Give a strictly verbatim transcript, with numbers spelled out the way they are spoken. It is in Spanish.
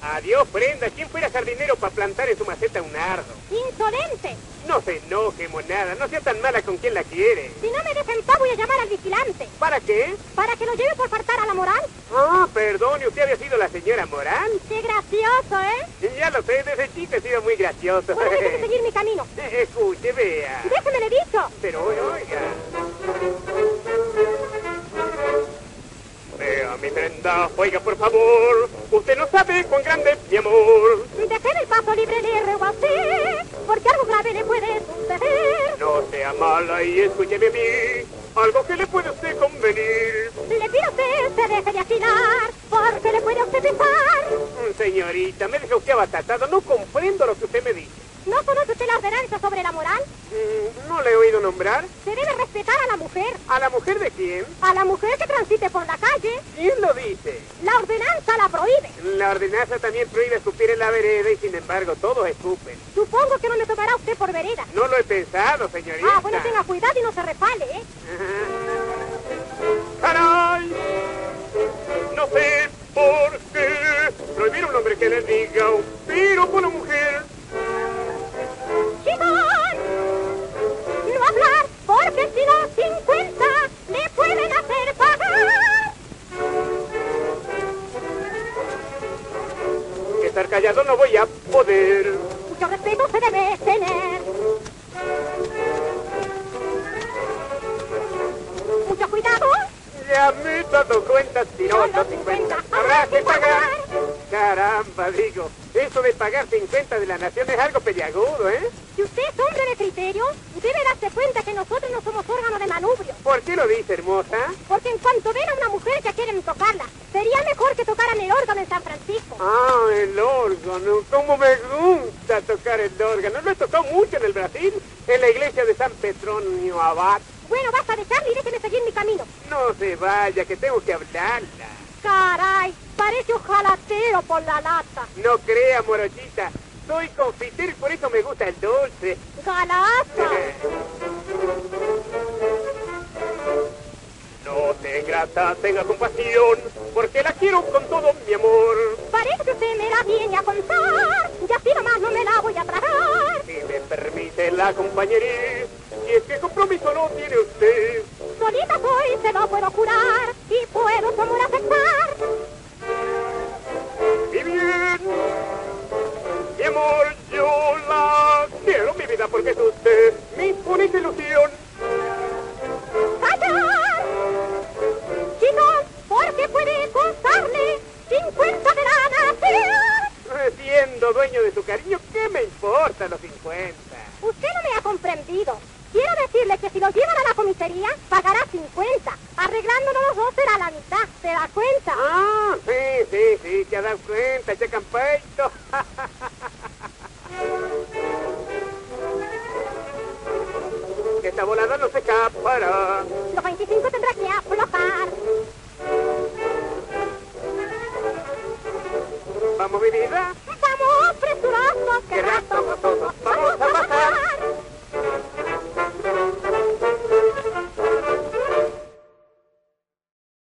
Adiós, Brenda. ¿Quién fuera jardinero para plantar en su maceta un nardo? ¡Insolente! No se enoje, monada. No sea tan mala con quien la quiere. Si no me deja en paz, voy a llamar al vigilante. ¿Para qué? ¿Para que lo lleve por faltar a la moral? Ah, perdone. ¿Usted había sido la señora Morán? ¡Qué gracioso, eh! Ya lo sé. Desde chico he sido muy gracioso. Bueno, déjeme seguir mi camino. Eh, Escuche, vea. ¡Déjeme, le he dicho! Pero, oiga. Vea, mi Brenda, oiga, por favor. Usted no sabe cuán grande es mi amor. Dejen el paso libre, le ruego a usted, porque algo grave le puede suceder. No sea mala y escúcheme a mí. Algo que le puede a usted convenir. Le pido a usted se deje de afinar, porque le puede a usted pisar. Señorita, me deja usted abatatado. No comprendo lo que usted me dice. ¿No conoce usted la ordenanza sobre la moral? Mm, ¿No le he oído nombrar? Se debe respetar a la mujer. ¿A la mujer de quién? A la mujer que transite por la calle. ¿Quién lo dice? La ordenanza la prohíbe. La ordenanza también prohíbe escupir en la vereda y sin embargo todos escupen. Supongo que no me tomará usted por vereda. No lo he pensado, señorita. Ah, bueno, tenga cuidado y no se resbale, ¿eh? ¡Caray! No sé por qué prohibir a un hombre que le diga un piropo a una mujer. ¡Chicos! No hablar, porque si no, cincuenta le pueden hacer pagar. Estar callado no voy a poder. Mucho respeto se debe tener. Mucho cuidado. Ya me he dado cuenta, si no, los cincuenta habrá que pagar. Caramba, digo, eso de pagar cincuenta de la nación es algo peliagudo, ¿eh? Si usted es hombre de criterio, debe darse cuenta que nosotros no somos órganos de manubrio. ¿Por qué lo dice, hermosa? Porque en cuanto ven a una mujer que quieren tocarla, sería mejor que tocaran el órgano en San Francisco. Ah, el órgano. Cómo me gusta tocar el órgano. Lo he tocado mucho en el Brasil, en la iglesia de San Petronio Abad. Bueno, basta de charla y déjeme seguir mi camino. No se vaya, que tengo que hablarla. Caray, parece un jalatero por la lata. No crea, morochita. Soy confitero y por eso me gusta el dulce. ¡Galata! No te ingrata, tenga compasión, porque la quiero con todo mi amor. Parece que usted me la viene a contar, y así nomás no me la voy a tragar. Si me permite la acompañaré, y es que compromiso no tiene usted. Solita soy, se lo puedo jurar, y puedo su amor aceptar. Y bien, mi amor, yo la quiero, mi vida, porque es usted mi única ilusión. ¡Callar! Chicos, porque puede costarle cincuenta de la nación. Siendo dueño de su cariño, ¿qué me importa los cincuenta? Usted no me ha comprendido. Quiero decirle que si lo llevan a la comisaría, pagará cincuenta. Arreglándonos los dos será la mitad. ¿Se da cuenta? Ah, sí, sí, sí, te has dado cuenta, che campeito. Esta volada no se escapará. Los veinticinco tendrá que aflojar. Vamos, mi vida. Estamos presurosos, Qué rato